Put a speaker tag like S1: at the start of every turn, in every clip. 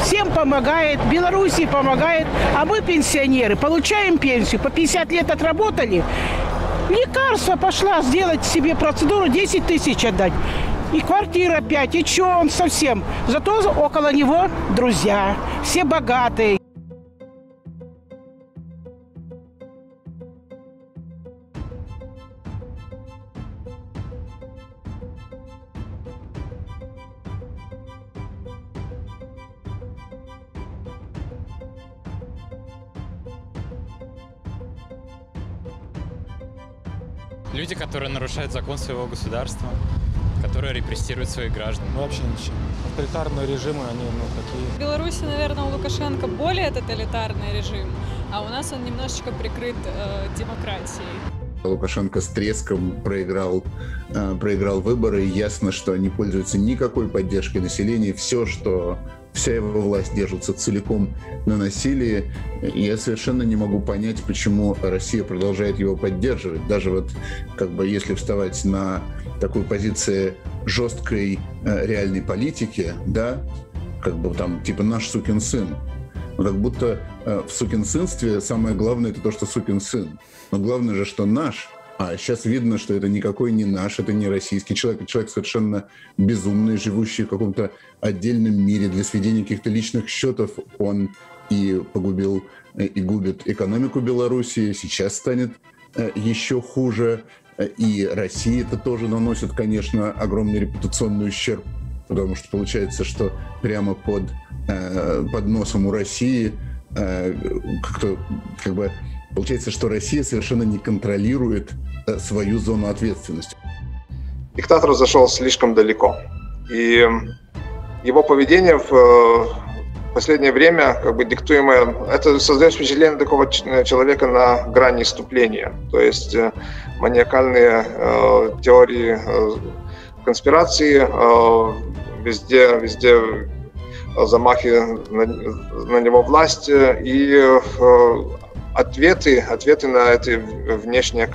S1: всем помогает, Белоруссии помогает, а мы, пенсионеры, получаем пенсию. По 50 лет отработали, лекарство пошла сделать себе процедуру, 10 тысяч отдать. И квартира 5, и что он совсем. Зато около него друзья, все богатые.
S2: Люди, которые нарушают закон своего государства, которые репрессируют своих граждан.
S3: Ну, вообще ничего. Авторитарные режимы, они, такие.
S4: В Беларуси, наверное, у Лукашенко более тоталитарный режим, а у нас он немножечко прикрыт демократией.
S5: Лукашенко с треском проиграл выборы, и ясно, что не пользуется никакой поддержкой населения. Вся его власть держится целиком на насилии. Я совершенно не могу понять, почему Россия продолжает его поддерживать. Даже если вставать на такую позицию жесткой реальной политики, да, наш сукин сын. Как будто в сукинсынстве самое главное это то, что сукин сын. Но главное же, что наш. А сейчас видно, что это никакой не наш, это не российский человек. Это человек совершенно безумный, живущий в каком-то отдельном мире. Для сведения каких-то личных счетов он и погубил, и губит экономику Белоруссии. Сейчас станет еще хуже. И России это тоже наносит, конечно, огромный репутационный ущерб. Потому что получается, что прямо под носом у России получается, что Россия совершенно не контролирует свою зону ответственности.
S6: Диктатор зашел слишком далеко. И его поведение в последнее время, диктуемое, это создает впечатление такого человека на грани исступления. То есть маниакальные теории конспирации, везде замахи на него власти и ответы на эти внешние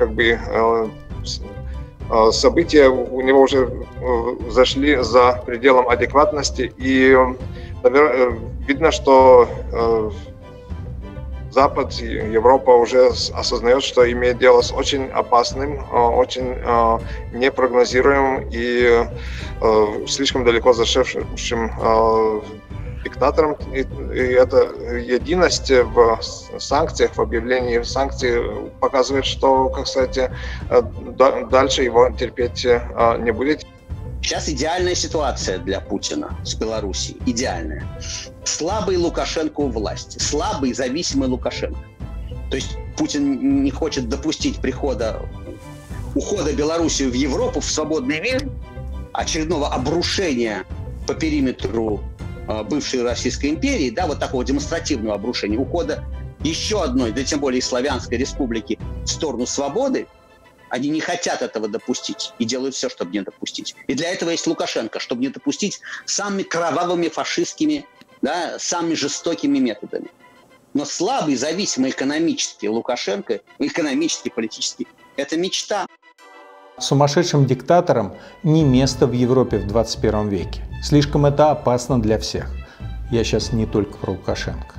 S6: события у него уже зашли за пределом адекватности, и видно, что Запад, Европа уже осознает, что имеет дело с очень опасным, очень непрогнозируемым и слишком далеко зашедшим диктатором. И эта единость в санкциях, в объявлении санкций показывает, что, дальше его терпеть не будет.
S7: Сейчас идеальная ситуация для Путина с Белоруссией. Идеальная. Слабый Лукашенко у власти. Слабый, зависимый Лукашенко. То есть Путин не хочет допустить ухода Белоруссии в Европу, в свободный мир, очередного обрушения по периметру бывшей Российской империи, такого демонстративного обрушения, ухода еще одной, да тем более и Славянской республики в сторону свободы. Они не хотят этого допустить и делают все, чтобы не допустить. И для этого есть Лукашенко, чтобы не допустить самыми кровавыми фашистскими, самыми жестокими методами. Но слабый, зависимый экономически Лукашенко, экономически, политически, это мечта.
S8: Сумасшедшим диктаторам не место в Европе в 21 веке. Слишком это опасно для всех. Я сейчас не только про Лукашенко.